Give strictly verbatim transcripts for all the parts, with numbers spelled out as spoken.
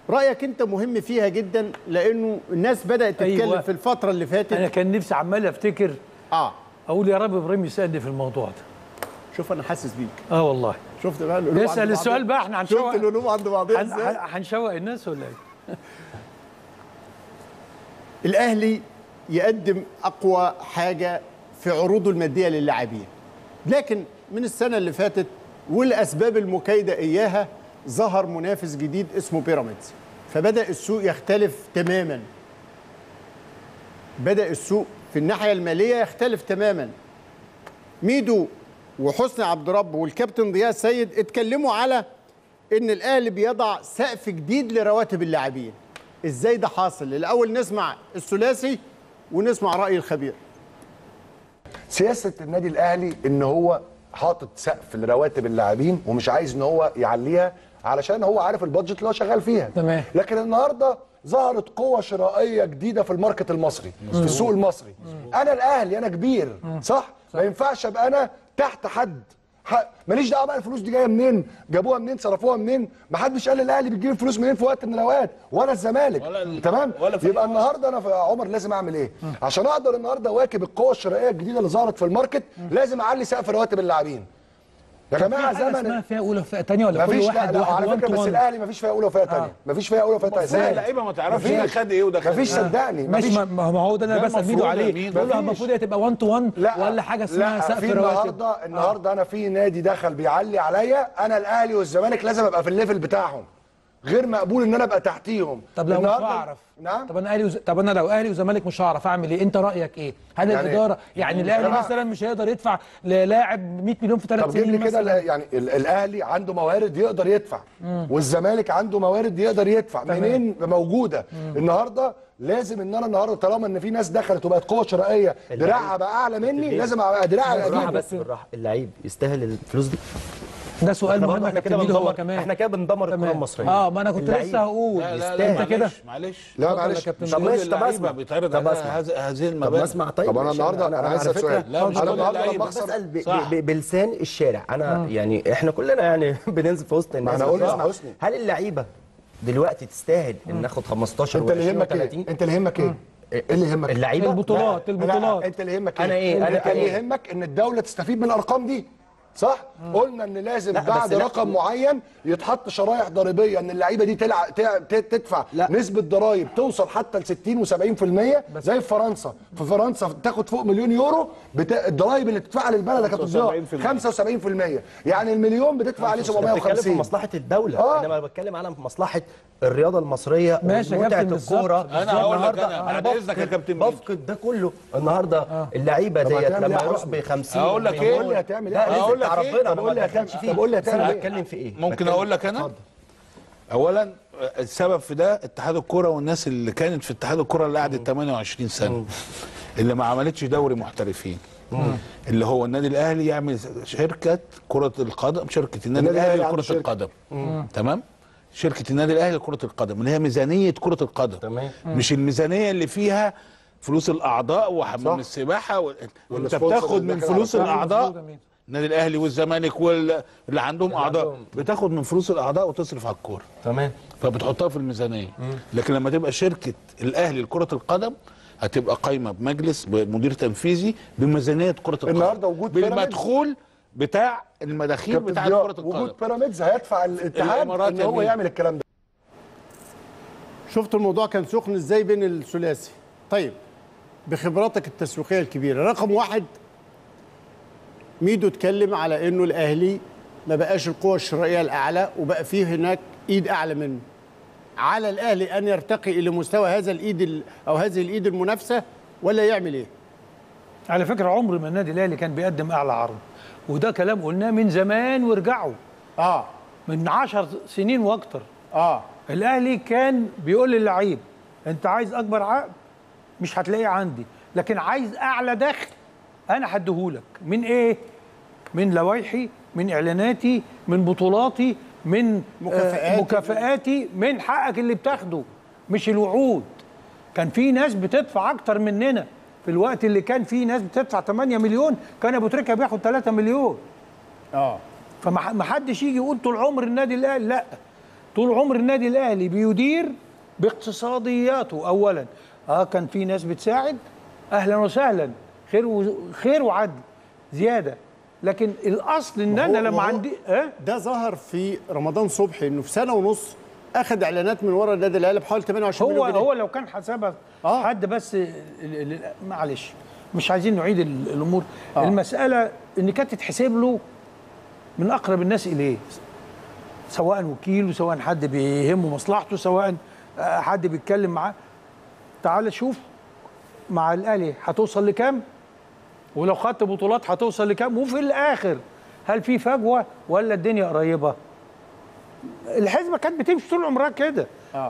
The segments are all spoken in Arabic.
رايك انت مهم فيها جدا، لانه الناس بدات تتكلم أيوة. في الفتره اللي فاتت. انا كان نفسي عمال افتكر اه اقول يا رب ابراهيم يسالني في الموضوع ده. شوف انا حاسس بيك. اه والله. شفت بقى القلوب اسال السؤال بقى، احنا هنشوق. شفت القلوب عند بعضها ازاي؟ هنشوق الناس ولا ايه؟ الاهلي يقدم اقوى حاجه في عروضه الماديه للاعبين، لكن من السنه اللي فاتت والاسباب المكيده اياها ظهر منافس جديد اسمه بيراميدز، فبدا السوق يختلف تماما. بدا السوق في الناحيه الماليه يختلف تماما. ميدو وحسني عبد رب والكابتن ضياء السيد اتكلموا على ان الاهلي بيضع سقف جديد لرواتب اللاعبين. ازاي ده حاصل؟ الاول نسمع الثلاثي ونسمع راي الخبير. سياسه النادي الاهلي ان هو حاطط سقف لرواتب اللاعبين ومش عايز ان هو يعليها علشان هو عارف البادجت اللي هو شغال فيها. تمام. لكن النهارده ظهرت قوه شرائيه جديده في الماركت المصري، مم. في السوق المصري. مم. انا الاهلي انا كبير، صح؟ صح؟ ما ينفعش ابقى انا تحت حد. ماليش دعوه بقى الفلوس دي جايه منين، جابوها منين، صرفوها منين، ما حدش قال الاهلي بتجيب الفلوس منين في وقت من الاوقات، ولا الزمالك. تمام؟ يبقى النهارده انا في عمر لازم اعمل ايه؟ م. عشان اقدر النهارده اواكب القوه الشرائيه الجديده اللي ظهرت في الماركت، م. لازم اعلي سقف رواتب اللاعبين. يا جماعه زمن اسمها فيها اولى وفئه ثانيه ولا كل واحد لا واحد على فكره، بس الاهلي ما فيش فيها اولى وفئه ثانيه، آه. ما فيش فيها اولى وفئه ثانيه. ازاي اللعيبه ما تعرفش ده خد ايه وده خد ايه؟ ما فيش، صدقني ماشي. ما هو ده انا بسال ميدو عليه، بقول له المفروض هي تبقى واحد تو واحد ولا حاجه اسمها سقف رواتب. النهارده النهارده انا في نادي دخل بيعلي عليا، انا الاهلي والزمالك لازم ابقى في الليفل بتاعهم، غير مقبول ان انا ابقى تحتيهم. طب لو مش هعرف، نعم، طب انا اهلي وز... طب انا لو اهلي وزمالك مش هعرف اعمل ايه؟ انت رايك ايه؟ هل يعني الاداره يعني الاهلي مثلا مش هيقدر يدفع للاعب مئة مليون في ثلاث سنين؟ طب كده يعني الاهلي عنده موارد يقدر يدفع، مم. والزمالك عنده موارد يقدر يدفع، منين موجوده؟ مم. النهارده لازم ان انا النهارده طالما ان في ناس دخلت وبقت قوه شرائيه دراعها بقى اعلى مني، لازم ابقى دراعي بالراحه بس بالراحه. اللعيب يستاهل الفلوس دي؟ ده سؤال مهم. احنا كده بندمر كمان، احنا كده بندمر الكره المصريه. اه ما انا كنت لسه هقول انت كده معلش لا معلش. طب ماشي، طب اسمع بيتعرض هذه المبادئ. طب اسمع. طيب طب انا النهارده انا عايز اسال سؤال. انا النهارده لما بسال بلسان الشارع، انا يعني احنا كلنا يعني بننزل في وسط الناس. انا اقول هل اللعيبه دلوقتي تستاهل ان ناخد خمستاشر انت اللي يهمك ايه؟ انت اللي يهمك ايه؟ ايه اللي يهمك؟ اللعيبه، البطولات. البطولات انت اللي يهمك ايه؟ انا ايه؟ انا اللي يهمك ان الدوله تستفيد من الارقام دي، صح؟ مم. قلنا ان لازم بعد رقم معين يتحط شرايح ضريبيه ان اللعيبه دي تلع... تدفع لا. نسبه ضرايب توصل حتى ل ستين وسبعين في المية زي في فرنسا. في فرنسا تاخد فوق مليون يورو بت... الضرايب اللي بتدفعها للبلد كانت خمسة وسبعين في المية، يعني المليون بتدفع عليه سبعمية وخمسين. بتتكلم في مصلحه الدوله، آه. انما بتكلم على مصلحه الرياضه المصريه ومتعه الكوره. انا هقول لك انا بعد اذنك يا كابتن بفقد ده كله النهارده. آه. اللعيبه ديت لما يروح ب خمسين اقول لك ايه؟ قول لي هتعمل ايه؟ اقول لك ايه؟ طب قول لي هتعمل فيه. طب قول لي هتعمل ايه؟ هتكلم في ايه؟ ممكن اقول لك انا؟ اولا السبب في ده اتحاد الكوره والناس اللي كانت في اتحاد الكوره اللي قعدت ثمانية وعشرين سنه اللي ما عملتش دوري محترفين، اللي هو النادي الاهلي يعمل شركه كره القدم، شركه النادي الاهلي لكره القدم. تمام؟ شركه النادي الاهلي لكره القدم اللي هي ميزانيه كره القدم. تمام. مش الميزانيه اللي فيها فلوس الاعضاء وحمام السباحه و... وانت بتاخد من فلوس الاعضاء. النادي الاهلي والزمالك واللي عندهم اعضاء بتاخد من فلوس الاعضاء وتصرف على الكوره. تمام. فبتحطها في الميزانيه. لكن لما تبقى شركه الاهلي لكره القدم هتبقى قايمه بمجلس بمدير تنفيذي بميزانيه كره القدم. النهارده وجود بالمدخول بتاع المداخيل بتاع كره القدم. وجود بيراميدز هيدفع الاتحاد ان هو يعمل الكلام ده. شفتوا الموضوع كان سخن ازاي بين الثلاثي. طيب بخبراتك التسويقيه الكبيره، رقم واحد ميدو اتكلم على انه الاهلي ما بقاش القوه الشرائيه الاعلى وبقى فيه هناك ايد اعلى منه. على الاهلي ان يرتقي الى مستوى هذا الايد او هذه الايد المنافسه ولا يعمل ايه؟ على فكره عمر ما النادي الاهلي كان بيقدم اعلى عرض، وده كلام قلناه من زمان وارجعوا. اه من عشر سنين واكتر. اه الاهلي كان بيقول للعيب انت عايز اكبر عقد مش هتلاقيه عندي، لكن عايز اعلى دخل انا هديهولك. من ايه؟ من لوائحي، من اعلاناتي، من بطولاتي، من مكافآتي, مكافآتي من حقك اللي بتاخده، مش الوعود. كان في ناس بتدفع اكتر مننا في الوقت اللي كان في ناس بتدفع ثمانية مليون، كان ابو تريكه بياخد ثلاثة مليون. اه فما حدش يجي يقول طول عمر النادي الاهلي لا، طول عمر النادي الاهلي بيدير باقتصادياته اولا. اه كان في ناس بتساعد، اهلا وسهلا، خير و... خير وعدل زياده، لكن الاصل ان انا لما عندي اه ده ظهر في رمضان صبحي انه في سنه ونص اخذ اعلانات من ورا النادي الاهلي بحوالي ثمانية وعشرين هو مليون جنيه. هو لو كان حسبها آه. حد بس ال- ال- معلش مش عايزين نعيد ال- الامور. آه. المساله ان كانت تتحسب له من اقرب الناس اليه، سواء وكيل وسواء حد بيهمه مصلحته، سواء آه، حد بيتكلم معاه. تعال شوف مع الاهلي هتوصل لكام، ولو خدت بطولات هتوصل لكام، وفي الاخر هل في فجوه ولا الدنيا قريبه؟ الحسبه كانت بتمشي طول عمرها كده. آه.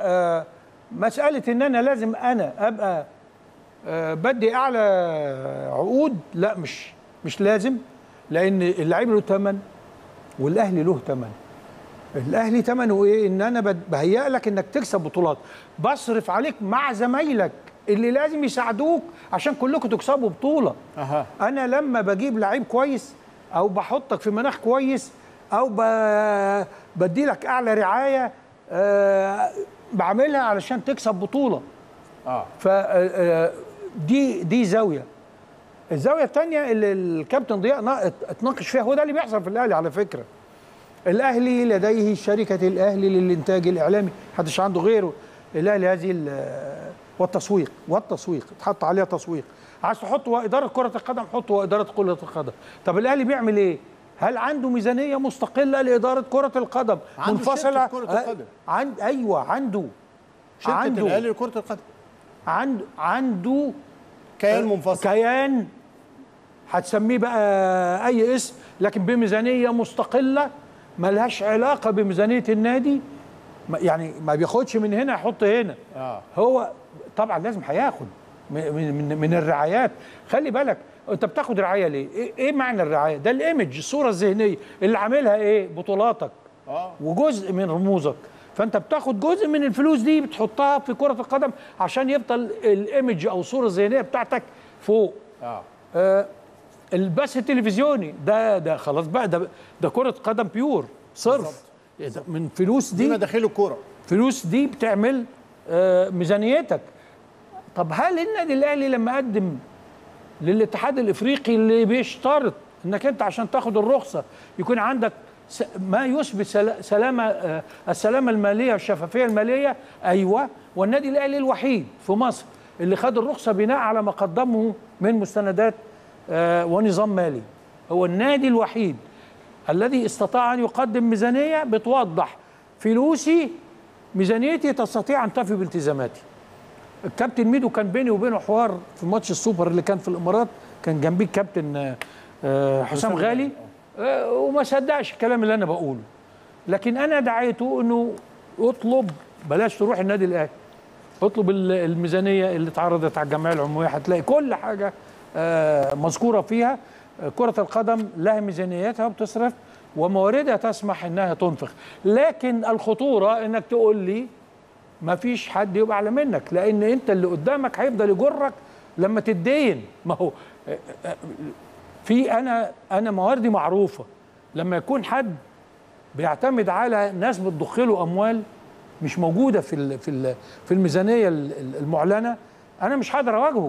فمساله ان انا لازم انا ابقى آه، بدي اعلى عقود، لا مش مش لازم، لان اللعيب له ثمن والاهلي له ثمن. الاهلي ثمنه ايه؟ ان انا بد- بهيئ لك انك تكسب بطولات، بصرف عليك مع زمايلك اللي لازم يساعدوك عشان كلكم تكسبوا بطوله. أها. انا لما بجيب لعيب كويس او بحطك في مناخ كويس او ب- بدي لك اعلى رعايه، آه، بعملها علشان تكسب بطوله. اه ف آه، دي دي زاويه. الزاويه الثانيه اللي الكابتن ضياء نا- اتناقش فيها، هو ده اللي بيحصل في الاهلي على فكره. الاهلي لديه شركه الاهلي للانتاج الاعلامي، محدش عنده غيره. الاهلي هذه ال- والتسويق والتسويق اتحط عليها تسويق. عايز تحط اداره كره القدم، حط اداره كره القدم. طب الاهلي بيعمل ايه؟ هل عنده ميزانيه مستقله لاداره كره القدم عنده منفصله؟ شركة كرة القدم. عند ايوه عنده شركه عنده الاهلي لكره القدم عنده عنده كيان منفصل. كيان هتسميه بقى اي اسم، لكن بميزانيه مستقله ملهاش علاقه بميزانيه النادي. ما- يعني ما بياخدش من هنا يحط هنا. آه. هو طبعا لازم هياخد من من من الرعايات. خلي بالك انت بتاخد رعايه ليه؟ ايه, إيه معنى الرعايه؟ ده الايمج، الصوره الذهنيه اللي عاملها ايه؟ بطولاتك اه وجزء من رموزك. فانت بتاخد جزء من الفلوس دي بتحطها في كره القدم عشان يفضل الايمج او الصوره الذهنيه بتاعتك فوق. اه آه البث التلفزيوني ده ده خلاص بقى، ده ده كره قدم بيور صرف. من فلوس دي دي مداخيل الكوره. فلوس دي بتعمل آه ميزانيتك. طب هل النادي الاهلي لما قدم للاتحاد الافريقي اللي بيشترط انك انت عشان تاخد الرخصه يكون عندك س- ما يثبت سلا- سلامه آه، السلامه الماليه والشفافيه الماليه؟ ايوه. والنادي الاهلي الوحيد في مصر اللي خد الرخصه بناء على ما قدمه من مستندات آه، ونظام مالي. هو النادي الوحيد الذي استطاع ان يقدم ميزانيه بتوضح فلوسي، ميزانيتي تستطيع ان تفي بالتزاماتي. الكابتن ميدو كان بيني وبينه حوار في ماتش السوبر اللي كان في الامارات، كان جنبيه الكابتن آه، آه، حسام غالي، آه، وما صدقش الكلام اللي انا بقوله. لكن انا دعيته انه اطلب، بلاش تروح النادي الاهلي، اطلب ال- الميزانيه اللي اتعرضت على الجمعيه العموميه، هتلاقي كل حاجه آه، مذكوره فيها. آه، كره القدم لها ميزانيتها وبتصرف ومواردها تسمح انها تنفق، لكن الخطوره انك تقول لي ما فيش حد يبقى اعلى منك، لان انت اللي قدامك هيفضل يجرك لما تتدين. ما هو في انا انا مواردي معروفه، لما يكون حد بيعتمد على ناس بتضخ له اموال مش موجوده في ال في ال في الميزانيه ال- المعلنه، انا مش هقدر اواجهه.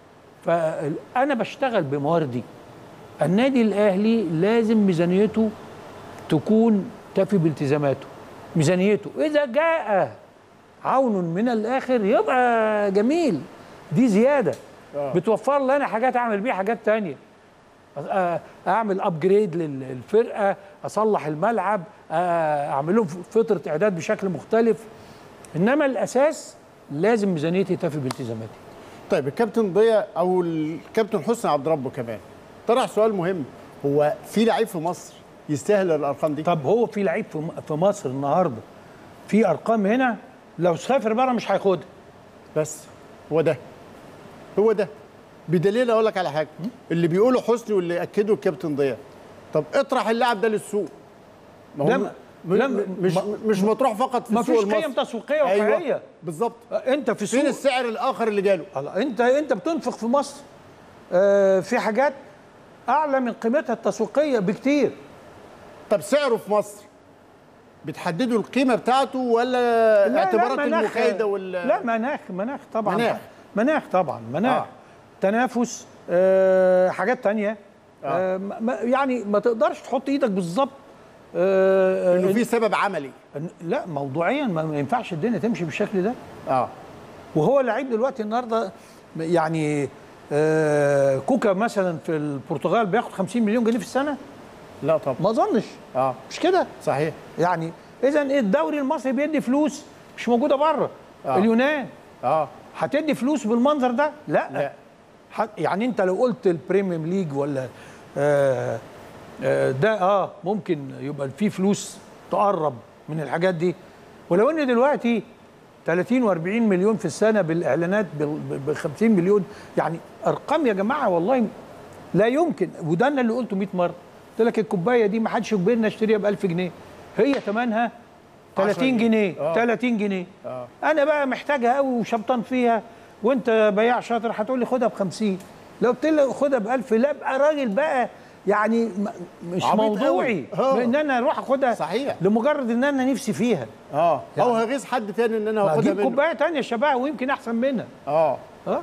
فانا بشتغل بمواردي. النادي الاهلي لازم ميزانيته تكون تفي بالتزاماته. ميزانيته اذا جاء عون من الاخر يبقى جميل، دي زياده بتوفر لي انا حاجات اعمل بيها حاجات تانية. أ- اعمل ابجريد للفرقه، اصلح الملعب، أ- اعمل لهم فتره اعداد بشكل مختلف. انما الاساس لازم ميزانيتي تفي بالتزاماتي. طيب الكابتن ضياء او الكابتن حسني عبد ربه كمان طرح سؤال مهم، هو في لعيب في مصر يستاهل الارقام دي؟ طب هو في لعيب في م- في مصر النهارده في ارقام هنا لو سافر بره مش هياخدها. بس هو ده هو ده بدليل اقول لك على حاجه اللي بيقوله حسني واللي اكده الكابتن ضياء. طب اطرح اللاعب ده للسوق، ما هو لا، م- لا، م- مش ما- مش مطروح فقط في ما السوق فيش المصري. قيم تسويقيه واقعيه. أيوة بالظبط. انت في فين السوق السعر الاخر اللي جاله؟ الله، انت انت بتنفق في مصر آه، في حاجات اعلى من قيمتها التسويقيه بكتير. طب سعره في مصر بتحددوا القيمه بتاعته ولا لا اعتبارات لا مناخ المكايده وال لا مناخ مناخ طبعا مناخ. مناخ طبعا مناخ آه. آه. تنافس آه حاجات تانية آه. آه ما يعني ما تقدرش تحط ايدك بالظبط آه انه في سبب عملي. لا موضوعيا ما ينفعش الدنيا تمشي بالشكل ده. اه وهو لعيب دلوقتي النهارده يعني آه كوكا مثلا في البرتغال بياخد خمسين مليون جنيه في السنه. لا طبعا ما اظنش اه مش كده صحيح. يعني اذا الدوري المصري بيدي فلوس مش موجوده بره. آه. اليونان اه هتدي فلوس بالمنظر ده؟ لا, لا. ح- يعني انت لو قلت البريميوم ليج ولا آه آه ده اه ممكن يبقى في فلوس تقرب من الحاجات دي، ولو ان دلوقتي ثلاثين وأربعين مليون في السنه بالاعلانات ب خمسين مليون، يعني ارقام يا جماعه والله لا يمكن. وده انا اللي قلته مية مره، قلت لك الكوبايه دي ما حدش يجبرنا اشتريها ب ألف جنيه، هي ثمنها ثلاثين جنيه. آه. ثلاثين جنيه. آه. انا بقى محتاجها قوي وشبطان فيها، وانت بياع شاطر هتقول لي خدها ب خمسين، لو قلت لي خدها ب ألف لا ابقى راجل بقى يعني م- مش عبيط موضوعي قوي. آه. ان انا اروح اخدها صحيح. لمجرد ان انا نفسي فيها. اه يعني او هغيظ حد تاني ان انا هاخدها اجيب منه. كوبايه ثانيه شبهها ويمكن احسن منها. اه اه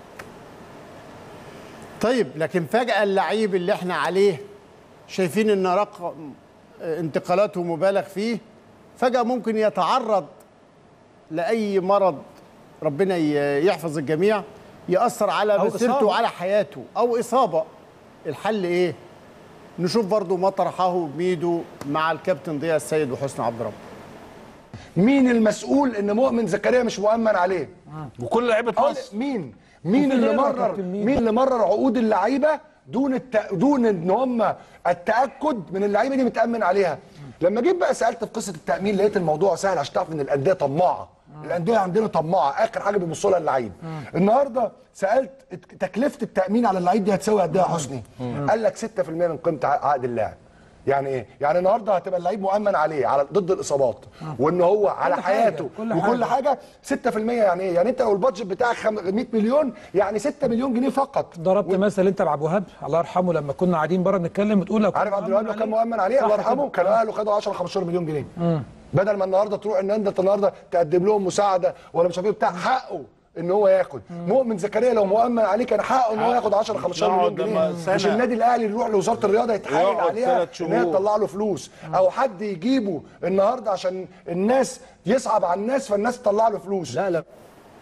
طيب لكن فجأة اللعيب اللي احنا عليه شايفين ان رقم انتقالاته مبالغ فيه فجأة ممكن يتعرض لأي مرض، ربنا ي- يحفظ الجميع، يأثر على أو مسيرته إصابة. وعلى حياته أو إصابة. الحل إيه؟ نشوف برضو ما طرحه ميدو مع الكابتن ضياء السيد وحسني عبد رب. مين المسؤول ان مؤمن زكريا مش مؤمن عليه؟ وكل لعيبه أقول مصر مين؟ مين وفي اللي غيره يا مرر كابتن مين؟ مين اللي مرر عقود اللعيبه دون الت... دون ان هم التاكد من اللعيبه دي متامن عليها؟ لما جيت بقى سالت في قصه التامين لقيت الموضوع سهل عشان تعرف ان الانديه طماعه. الانديه عندنا طماعه، اخر حاجه بيبصوا لها اللعيب. النهارده سالت تكلفه التامين على اللعيب دي هتساوي قد ايه يا حسني؟ قال لك ستة في المية من قيمه عقد اللاعب. يعني ايه؟ يعني النهارده هتبقى اللعيب مؤمن عليه على ضد الاصابات وان هو على كل حياته حاجة، كل وكل حاجة. حاجه ستة في المية. يعني ايه؟ يعني انت لو البادجت بتاعك خم- مية مليون يعني ستة مليون جنيه فقط. ضربت مثل انت بعبد الوهاب الله يرحمه لما كنا قاعدين بره بنتكلم بتقول لو كان عارف عبد الوهاب لو كان مؤمن عليه صح الله يرحمه كده. كان اهله خدوا عشرة خمستاشر مليون جنيه. بدل ما النهارده تروح ان انت النهارده تقدم لهم مساعده ولا مش عارف ايه بتاع، حقه ان هو ياخد. مؤمن زكريا لو مؤمن عليه كان حقه ان هو ياخد عشرة خمستاشر مليون يقعد لما جنيه. سنة. مش النادي الاهلي يروح لوزاره الرياضه يتحايل يقعد عليها ثلاث ان هي شهور. تطلع له فلوس، او حد يجيبه النهارده عشان الناس يصعب على الناس فالناس تطلع له فلوس. لا لا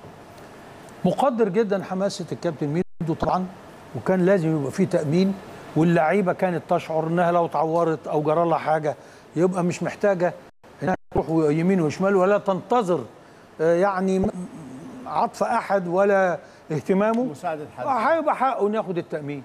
مقدر جدا حماسه الكابتن ميدو طبعا، وكان لازم يبقى فيه تامين، واللعيبه كانت تشعر انها لو اتعورت او جرى لها حاجه يبقى مش محتاجه انها تروح يمين وشمال ولا تنتظر آه، يعني م- عطف احد ولا اهتمامه. مساعدة حد. هيبقى حقه انه ياخد التامين.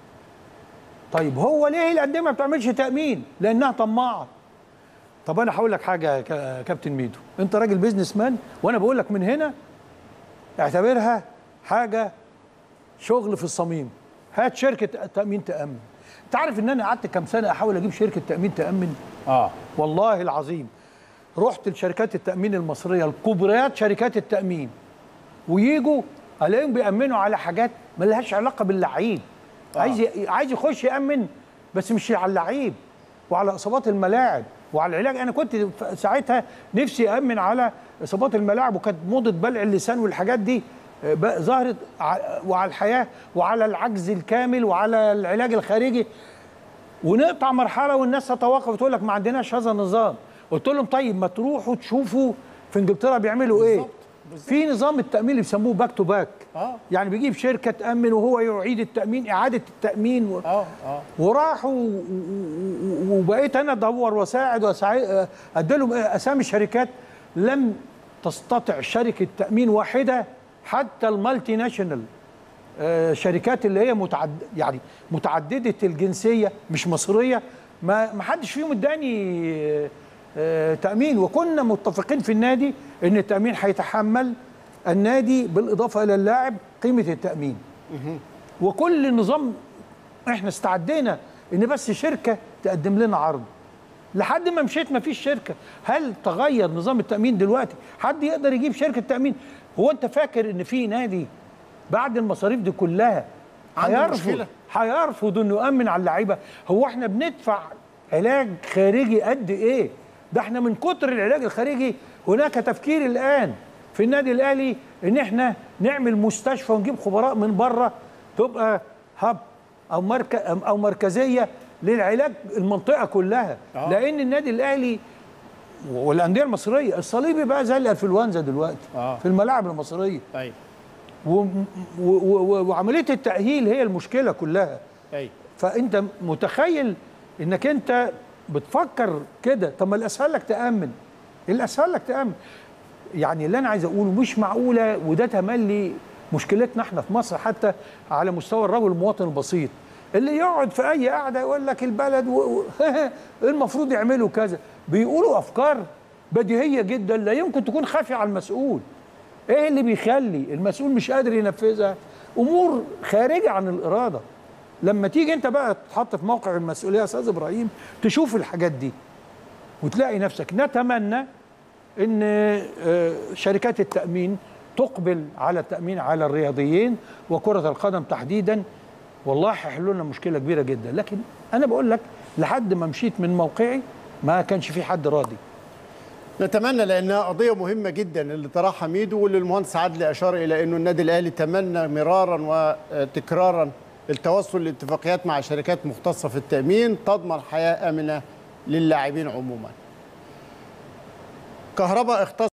طيب هو ليه الانديه ما بتعملش تامين؟ لانها طماعه. طب انا هقول لك حاجه يا كا- كابتن ميدو، انت راجل بيزنس مان وانا بقول لك من هنا اعتبرها حاجه شغل في الصميم. هات شركه تامين تامن. انت عارف ان انا قعدت كام سنه احاول اجيب شركه تامين تامن؟ اه والله العظيم رحت لشركات التامين المصريه الكبريات، شركات التامين، ويجوا الاقيهم بيامنوا على حاجات ما لهاش علاقه باللعيب. آه. عايز ي- عايز يخش يامن بس مش على اللعيب وعلى اصابات الملاعب وعلى العلاج. انا كنت ف- ساعتها نفسي امن على اصابات الملاعب، وكانت موضه بلع اللسان والحاجات دي آه، بقى ظهرت ع- وعلى الحياه وعلى العجز الكامل وعلى العلاج الخارجي. ونقطع مرحله والناس تتوقف وتقول لك ما عندناش هذا النظام. قلت لهم طيب ما تروحوا تشوفوا في انجلترا بيعملوا ايه. في نظام التامين اللي بيسموه باك تو باك. آه. يعني بيجيب شركه تامن وهو يعيد التامين، اعاده التامين و... اه اه وراحوا و- و- وبقيت انا ادور واساعد واساعد ادي لهم اسامي شركات لم تستطع شركه تامين واحده حتى المالتي ناشونال، آه، شركات اللي هي متعد يعني متعدده الجنسيه مش مصريه، ما ما حدش فيهم اداني آه، آه، تامين. وكنا متفقين في النادي ان التامين هيتحمل النادي بالاضافه الى اللاعب قيمه التامين. وكل النظام احنا استعدينا ان بس شركه تقدم لنا عرض، لحد ما مشيت ما فيش شركه. هل تغير نظام التامين دلوقتي؟ حد يقدر يجيب شركه تامين؟ هو انت فاكر ان في نادي بعد المصاريف دي كلها عنده هيرفض مشكلة. هيرفض انه يامن على اللعيبه؟ هو احنا بندفع علاج خارجي قد ايه ده احنا من كتر العلاج الخارجي هناك تفكير الان في النادي الاهلي ان احنا نعمل مستشفى ونجيب خبراء من بره تبقى هاب او مركز او مركزيه للعلاج المنطقه كلها. آه. لان النادي الاهلي والانديه المصريه الصليبي بقى زي الانفلونزا دلوقتي آه. في الملاعب المصريه. ايوه. وعمليه التاهيل هي المشكله كلها. ايوه. فانت متخيل انك انت بتفكر كده. طب ما الاسهل لك تامن، الاسهل لك تامن. يعني اللي انا عايز اقوله مش معقوله، وده تملي مشكلتنا احنا في مصر حتى على مستوى الرجل المواطن البسيط اللي يقعد في اي قعده يقول لك البلد و... و... المفروض يعملوا كذا، بيقولوا افكار بديهيه جدا لا يمكن تكون خافيه على المسؤول. ايه اللي بيخلي المسؤول مش قادر ينفذها؟ امور خارجه عن الاراده. لما تيجي انت بقى تتحط في موقع المسؤوليه يا استاذ ابراهيم تشوف الحاجات دي وتلاقي نفسك. نتمنى ان شركات التامين تقبل على التامين على الرياضيين وكره القدم تحديدا، والله هيحلوا لنا مشكله كبيره جدا. لكن انا بقول لك لحد ما مشيت من موقعي ما كانش في حد راضي. نتمنى لانها قضيه مهمه جدا اللي طرحها ميدو، واللي المهندس عادل اشار الى انه النادي الاهلي تمنى مرارا وتكرارا التوصل لاتفاقيات مع شركات مختصه في التامين تضمن حياه امنه للاعبين عموما. كهرباء اختص